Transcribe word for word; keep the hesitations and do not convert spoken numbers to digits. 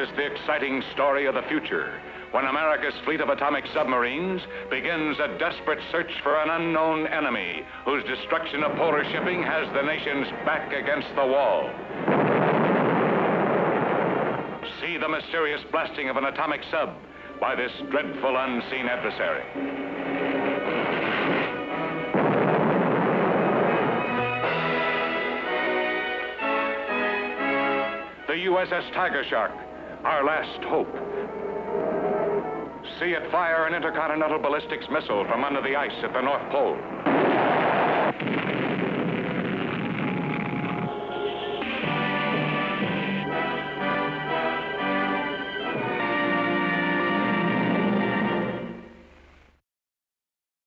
the exciting story of the future, when America's fleet of atomic submarines begins a desperate search for an unknown enemy whose destruction of polar shipping has the nation's back against the wall. See the mysterious blasting of an atomic sub by this dreadful unseen adversary. The U S S Tigershark, our last hope. See it fire an intercontinental ballistics missile from under the ice at the North Pole.